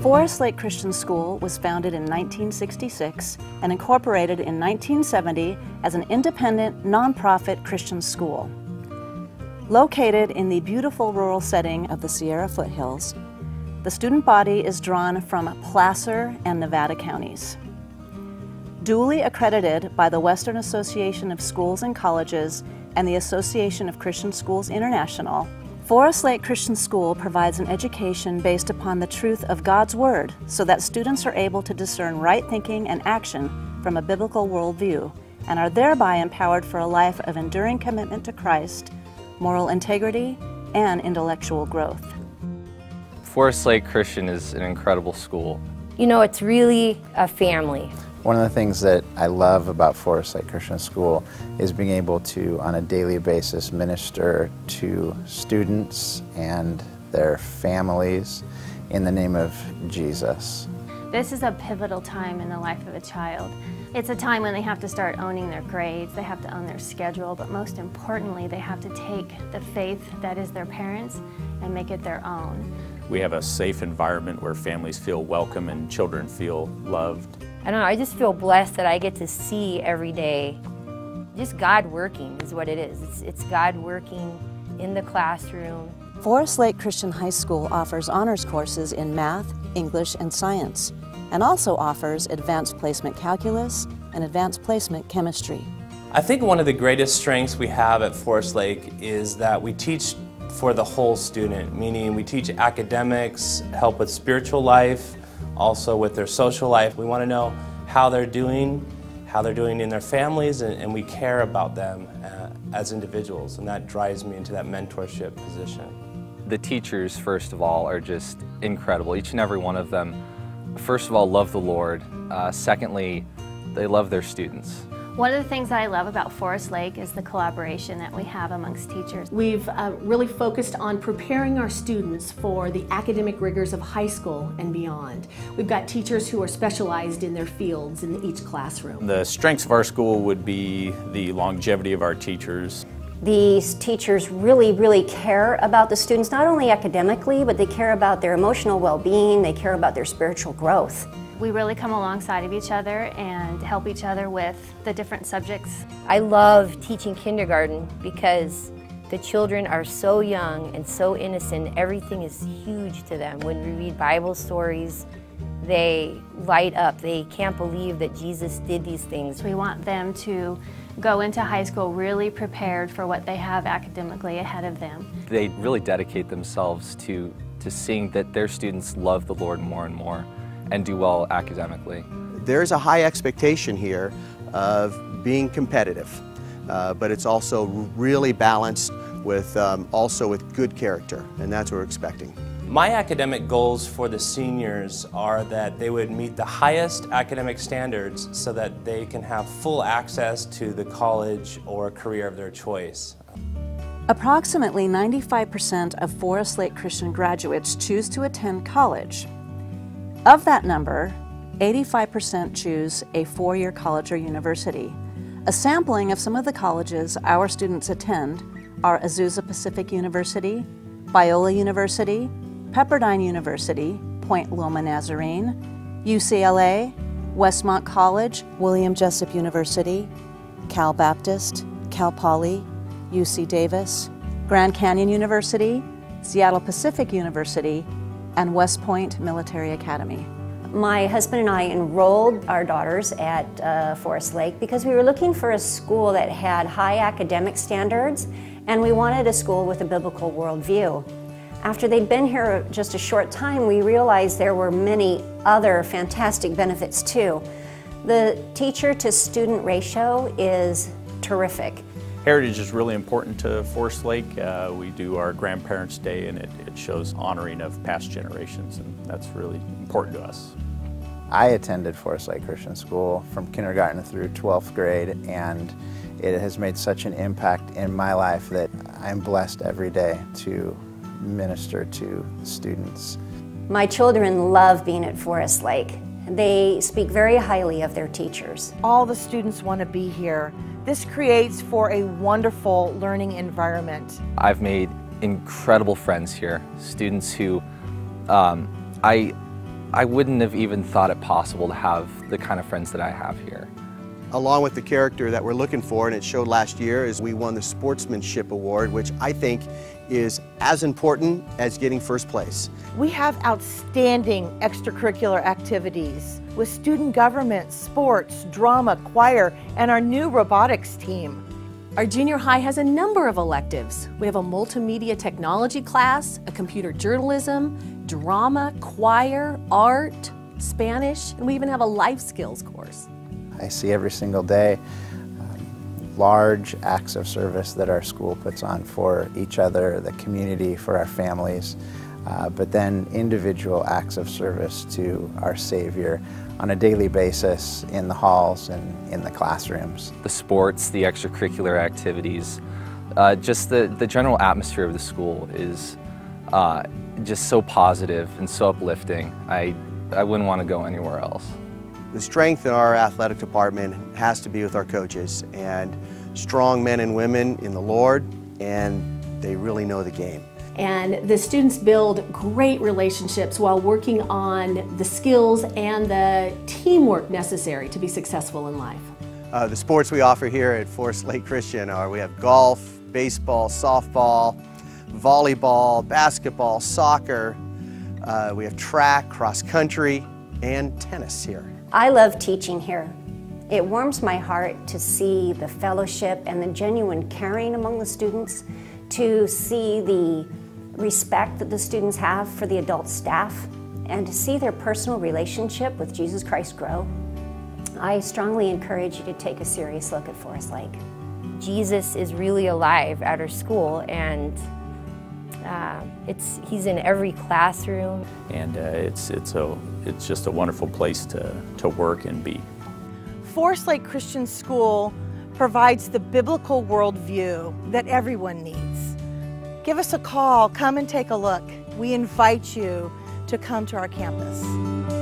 Forest Lake Christian School was founded in 1966 and incorporated in 1970 as an independent, nonprofit Christian school. Located in the beautiful rural setting of the Sierra foothills, the student body is drawn from Placer and Nevada counties. Duly accredited by the Western Association of Schools and Colleges and the Association of Christian Schools International, Forest Lake Christian School provides an education based upon the truth of God's Word so that students are able to discern right thinking and action from a biblical worldview and are thereby empowered for a life of enduring commitment to Christ, moral integrity, and intellectual growth. Forest Lake Christian is an incredible school. You know, it's really a family. One of the things that I love about Forest Lake Christian School is being able to, on a daily basis, minister to students and their families in the name of Jesus. This is a pivotal time in the life of a child. It's a time when they have to start owning their grades, they have to own their schedule, but most importantly, they have to take the faith that is their parents and make it their own. We have a safe environment where families feel welcome and children feel loved. I don't know, I just feel blessed that I get to see every day just God working is what it is. It's God working in the classroom. Forest Lake Christian High School offers honors courses in math, English, and science, and also offers advanced placement calculus and advanced placement chemistry. I think one of the greatest strengths we have at Forest Lake is that we teach for the whole student, meaning we teach academics, help with spiritual life, also with their social life. We want to know how they're doing in their families, and we care about them as individuals, and that drives me into that mentorship position. The teachers, first of all, are just incredible. Each and every one of them, first of all, love the Lord. Secondly, they love their students. One of the things I love about Forest Lake is the collaboration that we have amongst teachers. We've really focused on preparing our students for the academic rigors of high school and beyond. We've got teachers who are specialized in their fields in each classroom. The strengths of our school would be the longevity of our teachers. These teachers really care about the students, not only academically, but they care about their emotional well-being, they care about their spiritual growth. We really come alongside of each other and help each other with the different subjects. I love teaching kindergarten because the children are so young and so innocent. Everything is huge to them. When we read Bible stories, they light up. They can't believe that Jesus did these things. We want them to go into high school really prepared for what they have academically ahead of them. They really dedicate themselves to seeing that their students love the Lord more and more and do well academically. There's a high expectation here of being competitive, but it's also really balanced with also with good character, and that's what we're expecting. My academic goals for the seniors are that they would meet the highest academic standards so that they can have full access to the college or career of their choice. Approximately 95% of Forest Lake Christian graduates choose to attend college. Of that number, 85% choose a four-year college or university. A sampling of some of the colleges our students attend are Azusa Pacific University, Biola University, Pepperdine University, Point Loma Nazarene, UCLA, Westmont College, William Jessup University, Cal Baptist, Cal Poly, UC Davis, Grand Canyon University, Seattle Pacific University, and West Point Military Academy. My husband and I enrolled our daughters at Forest Lake because we were looking for a school that had high academic standards, and we wanted a school with a biblical worldview. After they'd been here just a short time, we realized there were many other fantastic benefits too. The teacher-to-student ratio is terrific. Heritage is really important to Forest Lake. We do our Grandparents' Day, and it shows honoring of past generations, and that's really important to us. I attended Forest Lake Christian School from kindergarten through 12th grade, and it has made such an impact in my life that I'm blessed every day to minister to students. My children love being at Forest Lake. They speak very highly of their teachers. All the students want to be here. This creates for a wonderful learning environment. I've made incredible friends here, students who I I wouldn't have even thought it possible to have the kind of friends that I have here. Along with the character that we're looking for, and it showed last year, is we won the Sportsmanship Award, which I think is as important as getting first place. We have outstanding extracurricular activities with student government, sports, drama, choir, and our new robotics team. Our junior high has a number of electives. We have a multimedia technology class, a computer journalism, drama, choir, art, Spanish, and we even have a life skills course. I see every single day large acts of service that our school puts on for each other, the community, for our families, but then individual acts of service to our Savior on a daily basis in the halls and in the classrooms. The sports, the extracurricular activities, just the general atmosphere of the school is just so positive and so uplifting. I wouldn't want to go anywhere else. The strength in our athletic department has to be with our coaches, and strong men and women in the Lord, and they really know the game. And the students build great relationships while working on the skills and the teamwork necessary to be successful in life. The sports we offer here at Forest Lake Christian are, we have golf, baseball, softball, volleyball, basketball, soccer, we have track, cross country, and tennis here. I love teaching here. It warms my heart to see the fellowship and the genuine caring among the students, to see the respect that the students have for the adult staff, and to see their personal relationship with Jesus Christ grow. I strongly encourage you to take a serious look at Forest Lake. Jesus is really alive at our school, and he's in every classroom. And it's just a wonderful place to work and be. Forest Lake Christian School provides the biblical worldview that everyone needs. Give us a call, come and take a look. We invite you to come to our campus.